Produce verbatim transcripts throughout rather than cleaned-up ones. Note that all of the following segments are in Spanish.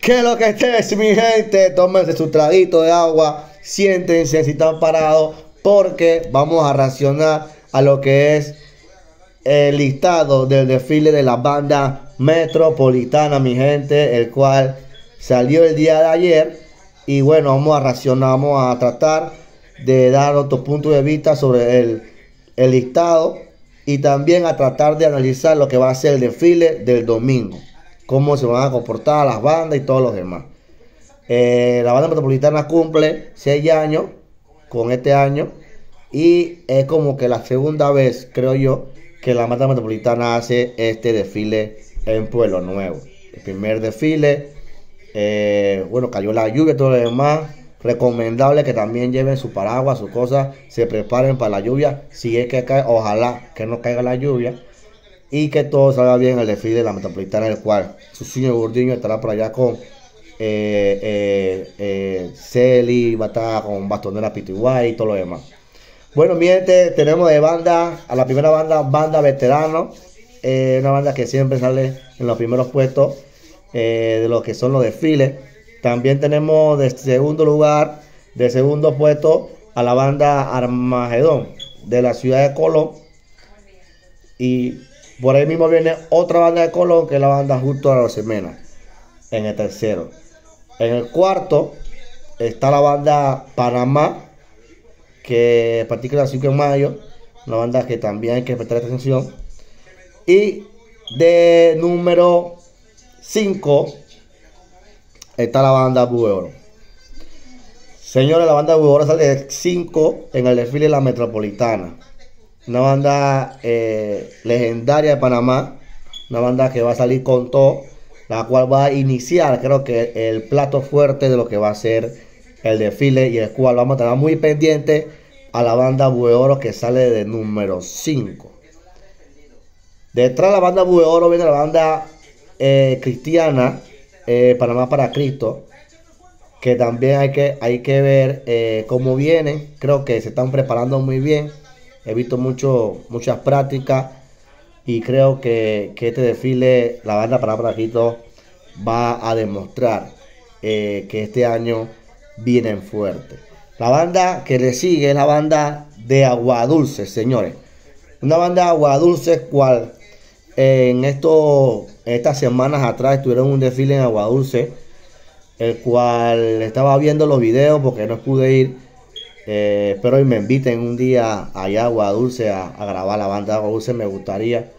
¿Qué es lo que es, mi gente? Tómense su traguito de agua, siéntense si están parados, porque vamos a reaccionar a lo que es el listado del desfile de la banda metropolitana, mi gente, el cual salió el día de ayer. Y bueno, vamos a reaccionar, vamos a tratar de dar otro punto de vista sobre el, el listado, y también a tratar de analizar lo que va a ser el desfile del domingo, cómo se van a comportar las bandas y todos los demás. Eh, la banda metropolitana cumple seis años con este año, y es como que la segunda vez, creo yo, que la banda metropolitana hace este desfile en Pueblo Nuevo. El primer desfile, eh, bueno, cayó la lluvia y todo lo demás. Recomendable que también lleven su paraguas, sus cosas, se preparen para la lluvia. Si es que cae, ojalá que no caiga la lluvia, y que todo salga bien el desfile de la metropolitana, el cual su señor Gordiño estará por allá con eh, eh, eh, Celi, va a estar con Bastonera Pitiguay y todo lo demás. Bueno, mi gente, tenemos de banda a la primera banda, banda veterano, eh, una banda que siempre sale en los primeros puestos eh, de lo que son los desfiles. También tenemos de segundo lugar, de segundo puesto, a la banda Armagedón de la ciudad de Colón. Y por ahí mismo viene otra banda de Colón, que es la banda Justo a la Semena, en el tercero. En el cuarto está la banda Panamá, que practica el cinco de mayo, una banda que también hay que prestar atención. Y de número cinco está la banda Bue Oro. Señores, la banda Bue Oro sale de cinco en el desfile de la metropolitana. Una banda eh, legendaria de Panamá. Una banda que va a salir con todo, la cual va a iniciar, creo que el plato fuerte de lo que va a ser el desfile, y el cual vamos a estar muy pendiente a la banda Bue Oro, que sale de número cinco. Detrás de la banda Bue Oro viene la banda eh, cristiana, eh, Panamá para Cristo, que también hay que, hay que ver eh, cómo vienen. Creo que se están preparando muy bien. He visto mucho, muchas prácticas, y creo que, que este desfile, la banda Panamá para Cristo, va a demostrar eh, que este año vienen fuerte. La banda que le sigue es la banda de Aguadulce, señores. Una banda de Aguadulce, cual eh, en esto, estas semanas atrás tuvieron un desfile en Aguadulce, el cual estaba viendo los videos porque no pude ir. Eh, espero y me inviten un día allá a Aguadulce a, a grabar la banda de Aguadulce. Me gustaría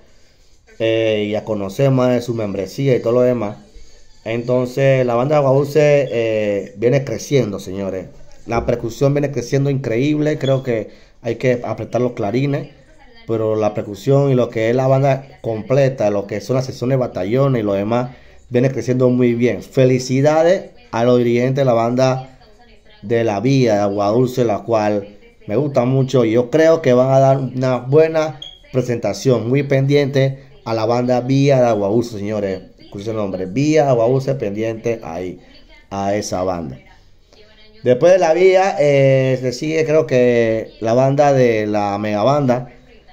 eh, y a conocer más de su membresía y todo lo demás. Entonces la banda de Aguadulce eh, viene creciendo, señores. La percusión viene creciendo increíble. Creo que hay que apretar los clarines, pero la percusión y lo que es la banda completa, lo que son las sesiones de batallones y lo demás, viene creciendo muy bien. Felicidades a los dirigentes de la banda de la Vía de Aguadulce, la cual me gusta mucho, y yo creo que van a dar una buena presentación. Muy pendiente a la banda Vía de Aguadulce, señores. Escuchen el nombre, Vía de Aguadulce, pendiente ahí a esa banda. Después de la Vía eh, se sigue, creo que la banda de la Mega Banda,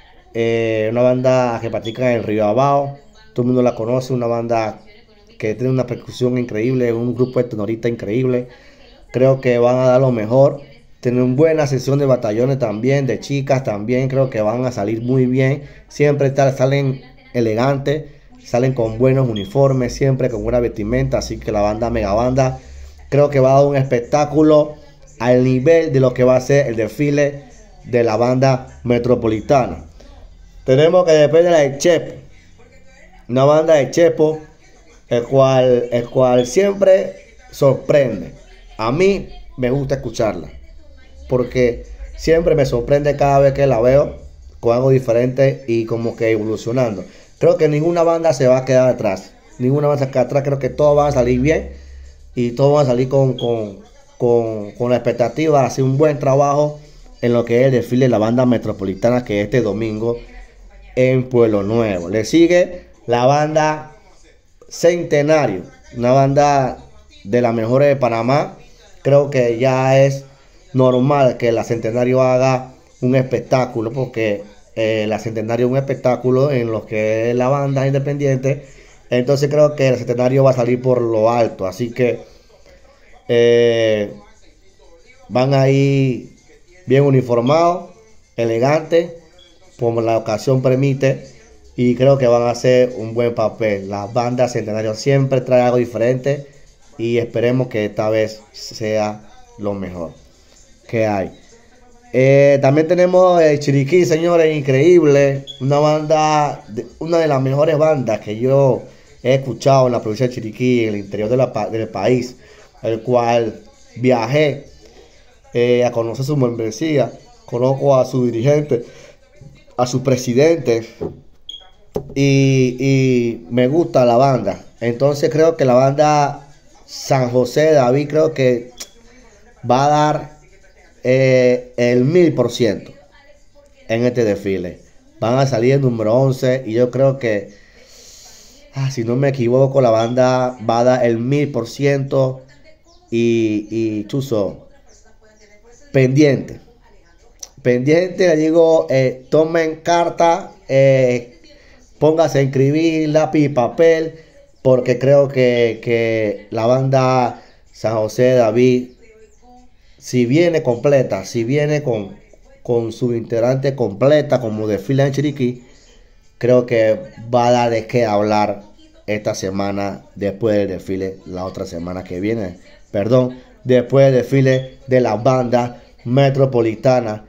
eh, una banda que practica en Río Abajo. Todo el mundo la conoce, una banda que tiene una percusión increíble, un grupo de tenoristas increíble. Creo que van a dar lo mejor. Tienen una buena sesión de batallones también, de chicas también. Creo que van a salir muy bien. Siempre tal, salen elegantes, salen con buenos uniformes, siempre con buena vestimenta. Así que la banda Mega Banda creo que va a dar un espectáculo al nivel de lo que va a ser el desfile de la banda metropolitana. Tenemos que después de la de Chepo, una banda de Chepo, el cual, el cual siempre sorprende. A mí me gusta escucharla, porque siempre me sorprende cada vez que la veo con algo diferente y como que evolucionando. Creo que ninguna banda se va a quedar atrás. Ninguna banda se va a quedar atrás. Creo que todos van a salir bien, y todos van a salir con, con, con, con la expectativa de hacer un buen trabajo en lo que es el desfile de la banda metropolitana, que este domingo en Pueblo Nuevo. Le sigue la banda Centenario, una banda de las mejores de Panamá. Creo que ya es normal que la Centenario haga un espectáculo, porque eh, la Centenario es un espectáculo en lo que es la banda independiente, Entonces creo que el centenario va a salir por lo alto. Así que eh, van ahí bien uniformados, elegantes, como la ocasión permite. Y creo que van a hacer un buen papel. Las bandas centenarios siempre traen algo diferente. Y esperemos que esta vez sea lo mejor que hay. Eh, también tenemos el Chiriquí, señores, increíble. Una banda, de, una de las mejores bandas que yo he escuchado en la provincia de Chiriquí, en el interior de la, del país, el cual viajé eh, a conocer su membresía. Conozco a su dirigente, a su presidente, y, y me gusta la banda. Entonces creo que la banda San José de David creo que va a dar eh, el mil por ciento en este desfile. Van a salir el número once y yo creo que, ah, si no me equivoco, la banda va a dar el mil por ciento y, y chuzo, pendiente. Pendiente, le digo, eh, tomen carta, eh, póngase a escribir, lápiz y papel, porque creo que, que la banda San José de David, si viene completa, si viene con, con su integrante completa como desfila en Chiriquí, creo que va a dar de qué hablar esta semana después del desfile, la otra semana que viene, perdón, después del desfile de la banda metropolitana.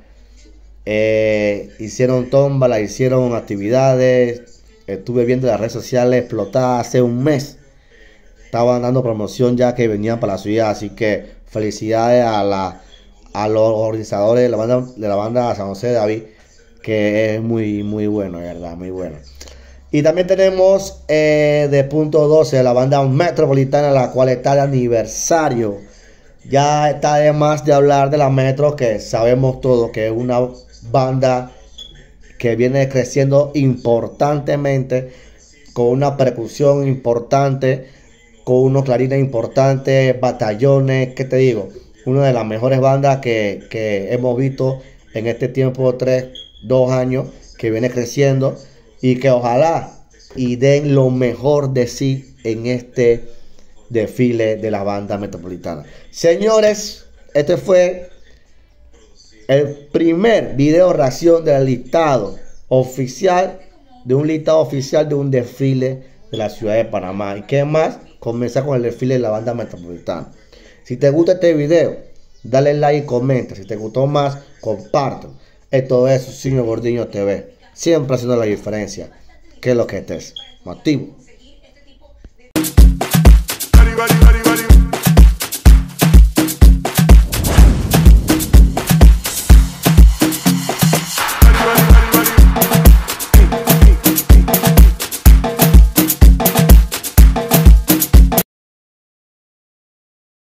Eh, hicieron tómbola, hicieron actividades. Estuve viendo las redes sociales explotadas hace un mes. Estaban dando promoción ya que venían para la ciudad. Así que felicidades a, la, a los organizadores de la banda de la banda San José de David, que es muy, muy bueno, de verdad, muy bueno. Y también tenemos eh, de punto doce la banda metropolitana, la cual está de aniversario. Ya está de más de hablar de la Metro, que sabemos todos que es una banda que viene creciendo importantemente, con una percusión importante, con unos clarines importantes, batallones, ¿qué te digo? Una de las mejores bandas que, que hemos visto en este tiempo, tres, dos años, que viene creciendo y que ojalá y den lo mejor de sí en este desfile de la banda metropolitana. Señores, este fue el primer video reacción del listado oficial, de un listado oficial de un desfile de la ciudad de Panamá. Y qué más, comenzar con el desfile de la banda metropolitana. Si te gusta este video, dale like y comenta. Si te gustó más, comparte. Esto es Señor Gordiño T V, siempre haciendo la diferencia, que es lo que estés activo.